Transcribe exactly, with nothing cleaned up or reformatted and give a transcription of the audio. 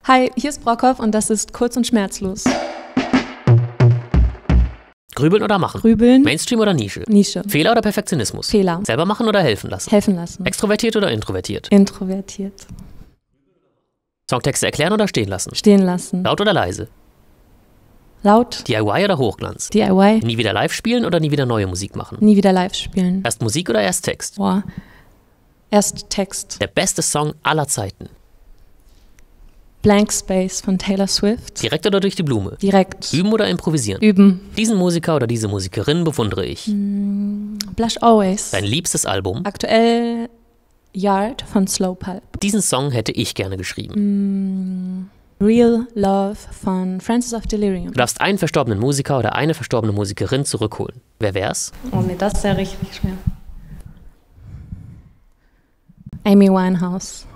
Hi, hier ist Brockhoff und das ist Kurz und Schmerzlos. Grübeln oder machen? Grübeln. Mainstream oder Nische? Nische. Fehler oder Perfektionismus? Fehler. Selber machen oder helfen lassen? Helfen lassen. Extrovertiert oder introvertiert? Introvertiert. Songtexte erklären oder stehen lassen? Stehen lassen. Laut oder leise? Laut. D I Y oder Hochglanz? D I Y. Nie wieder live spielen oder nie wieder neue Musik machen? Nie wieder live spielen. Erst Musik oder erst Text? Boah. Erst Text. Der beste Song aller Zeiten? Blank Space von Taylor Swift. Direkt oder durch die Blume? Direkt. Üben oder improvisieren? Üben. Diesen Musiker oder diese Musikerin bewundere ich. Mm, Blush Always. Dein liebstes Album? Aktuell Yard von Slow Pulp. Diesen Song hätte ich gerne geschrieben. Mm, Real Love von Francis of Delirium. Du darfst einen verstorbenen Musiker oder eine verstorbene Musikerin zurückholen. Wer wär's? Oh nee, das ist ja richtig schwer. Amy Winehouse.